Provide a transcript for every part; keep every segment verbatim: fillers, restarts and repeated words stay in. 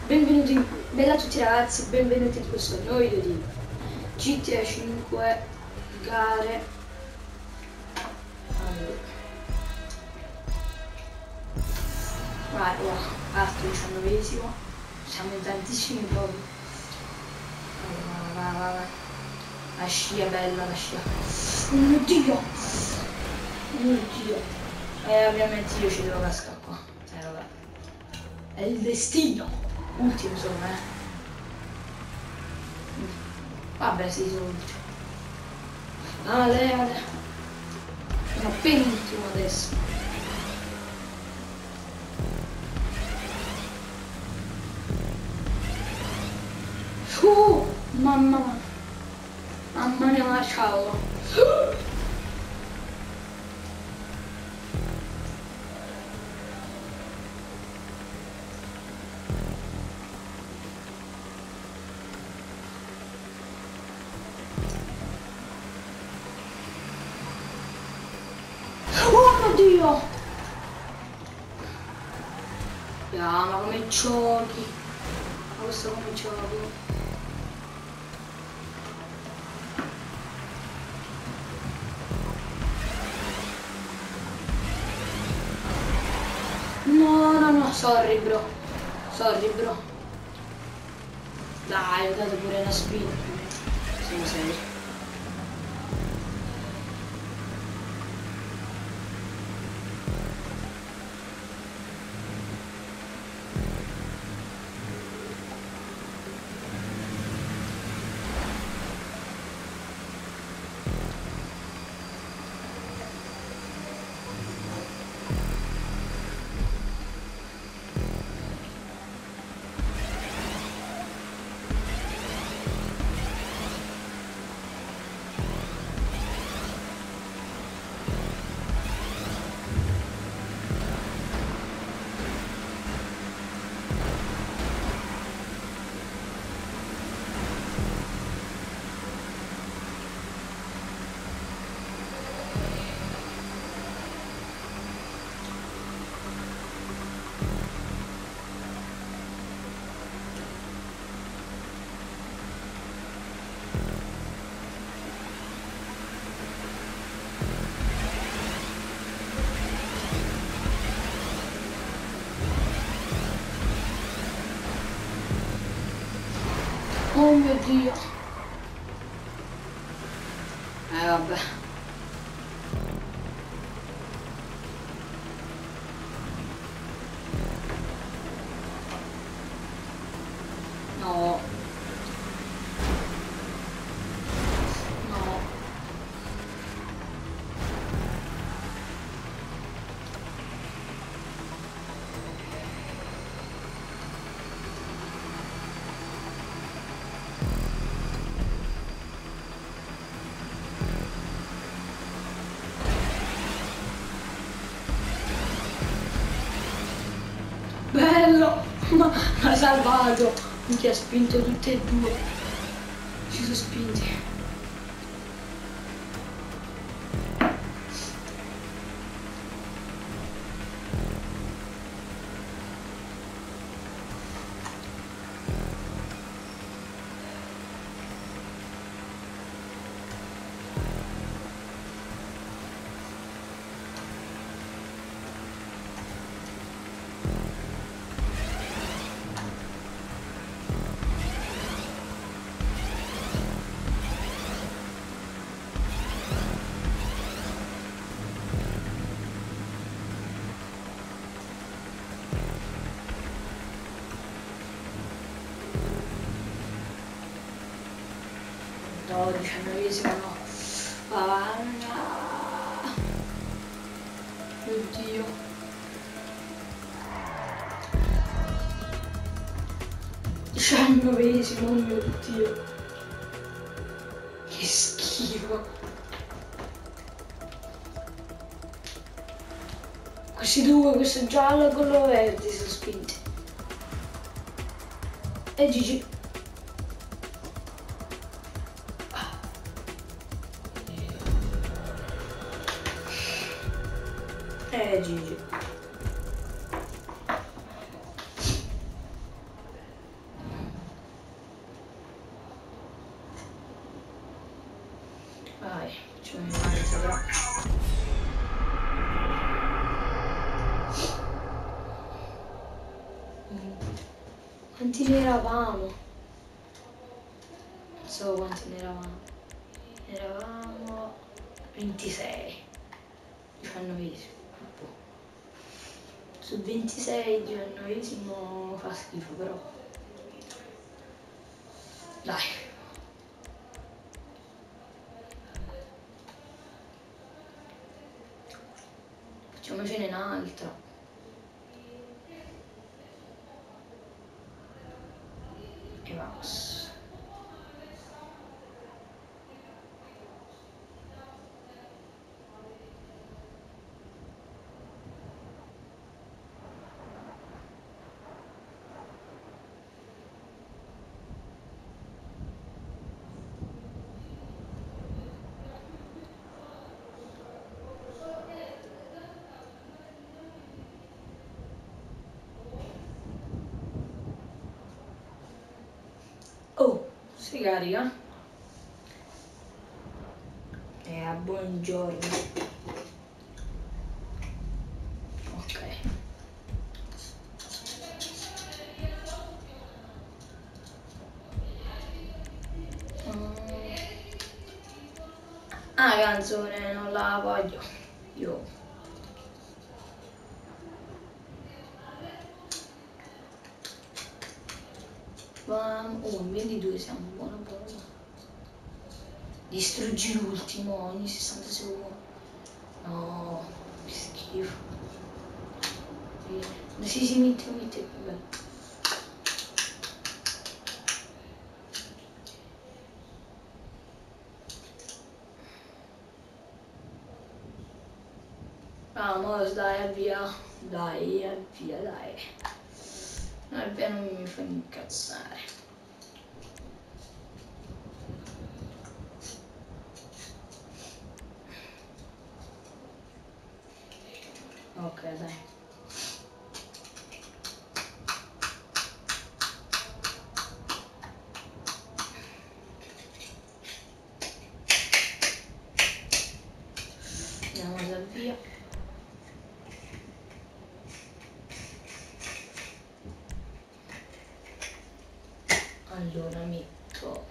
Benvenuti, bella a tutti ragazzi, benvenuti in questo nuovo video di G T A cinque gare. Allora. Guarda, altro diciannovesimo, siamo in tantissimi proprio. Allora, va, va, va. La scia bella, la scia. Oh mio Dio! Oh mio Dio! Eh, ovviamente io ci devo cascare qua. Eh, vabbè. È il destino. Ultimo insomma, eh. Vabbè, sì, sono ultimo. Ale, ale. Sono penultimo adesso. Uh, mamma mia. Mamma mia, ciao. Dio! Yeah, ma come giochi? Ma questo come giochi? No, no, no, sorry bro. Sorry bro. Dai, ho dato pure una spina. Siamo seri. Oh mio Dio! Eh vabbè. No. No. Bello! Ma ha salvato! Minchia, ha spinto tutte e due. Ci sono spinti. No, diciannovesimo no. Avanna. Oddio. Diciannovesimo, oh mio Dio. Che schifo. Questi due, questo giallo e quello verde, sono spinti. E G G. E G G. C'è un mezzo però. Quanti ne eravamo? Non so quanti ne eravamo. Ne eravamo ventisei. diciannovesimo. Su ventisei diciannovesimo fa schifo però. Dai. Facciamocene un'altra. E vamos. Oh, si carica. E a buongiorno. Ok. Mm. Ah, canzone, non la voglio. Io. Ma... Oh, in ventidue siamo buono buono. Distruggi l'ultimo ogni sessanta secondi. No, che schifo. Sì, sì, metti, metti, vabbè. Vamos, dai, via. Dai, via, dai. No, via, non mi fa incazzare. Ok, dai. Andiamo da via. Allora metto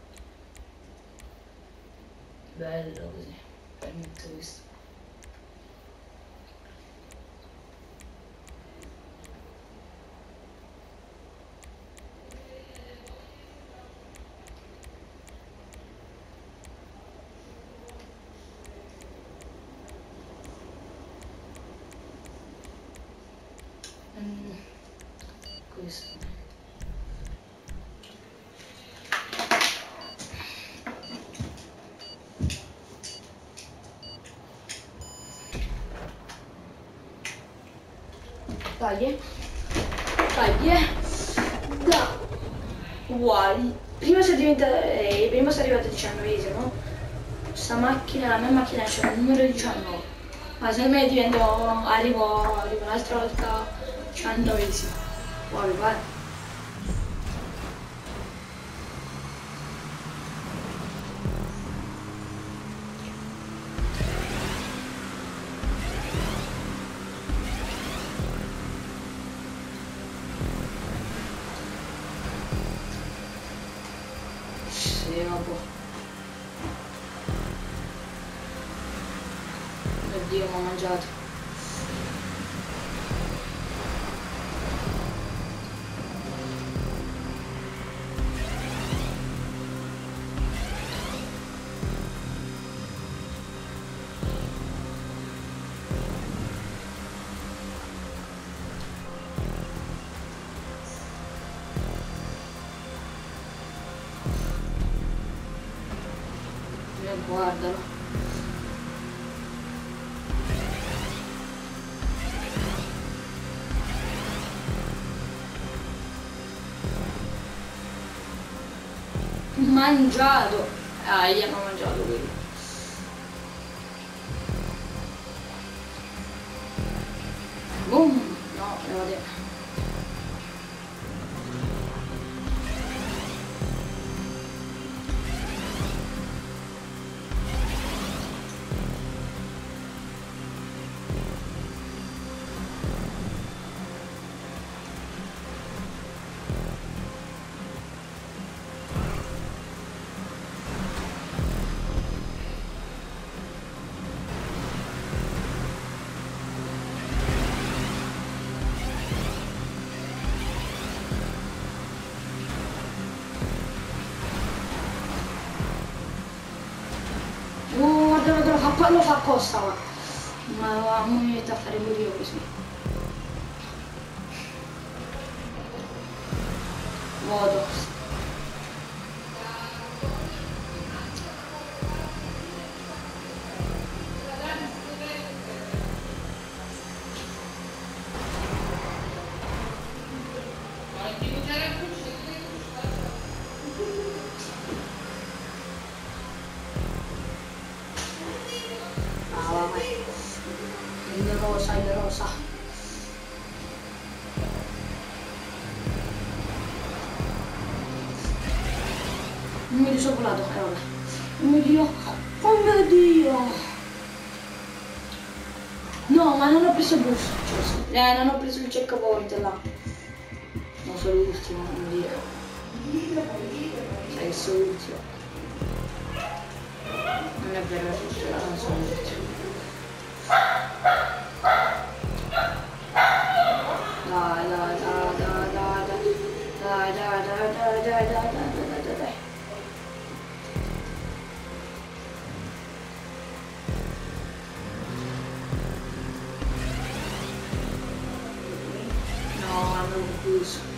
bello così, poi metto questo. Mm, questo. Dai, eh. Dai, eh. Da. Uguali. Prima si è diventata. Eh, prima si è arrivato diciannovesimo. Questa macchina, la mia macchina c'è il numero diciannove. Ma secondo me divento. Arrivo. Arrivo un'altra volta diciannovesimo. Vuoi, vai. Sì, vabbè. Oddio, mi ho mangiato. Guardalo. Mangiato. Ah, io non ho mangiato quello. Boom. No, devo dire. qua lo fa apposta, ma... Ma, ma mi mette a fare pure io così. Vuoto. Il rosa, il rosa. Non mi sono volato, eh vabbè. Oh mio Dio, oh mio Dio. No, ma non ho preso il bus. Eh, non ho preso il checkpoint là. No, sono l'ultimo, non dire. Sai che sono l'ultimo. Non è vero, non sono l'ultimo. Dai, dai, dai, dai, dai, dai, dai, dai, dai, dai, dai, dai, dai, dai, dai. No, hanno concluso.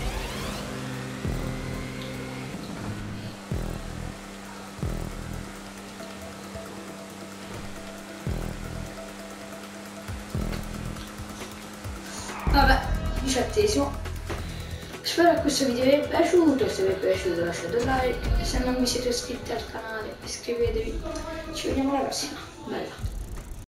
Vabbè, diciottesimo. Spero che questo video vi sia piaciuto, se vi è piaciuto lasciate un like e se non vi siete iscritti al canale iscrivetevi. Ci vediamo alla prossima. Bella.